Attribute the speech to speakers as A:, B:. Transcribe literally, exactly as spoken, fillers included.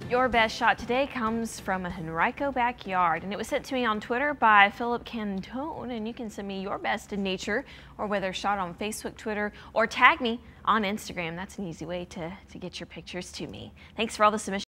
A: Your best shot today comes from a Henrico backyard, and it was sent to me on Twitter by Philip Cantone, and you can send me your best in nature or weather shot on Facebook, Twitter, or tag me on Instagram. That's an easy way to, to get your pictures to me. Thanks for all the submissions.